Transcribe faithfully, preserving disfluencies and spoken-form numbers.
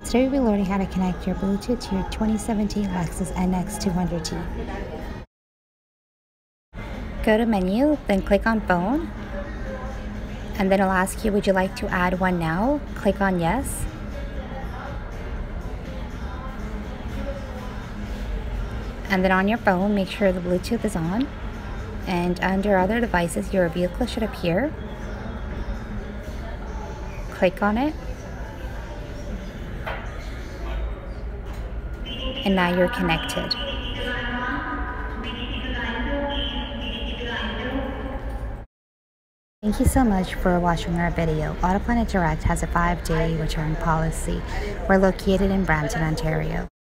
Today we'll be learning how to connect your Bluetooth to your twenty seventeen Lexus N X two hundred T. Go to Menu, then click on Phone, and then it'll ask you, would you like to add one now? Click on Yes. And then on your phone, make sure the Bluetooth is on. And under Other Devices, your vehicle should appear. Click on it. And now you're connected. Thank you so much for watching our video. AutoPlanet Direct has a five day return policy. We're located in Brampton, Ontario.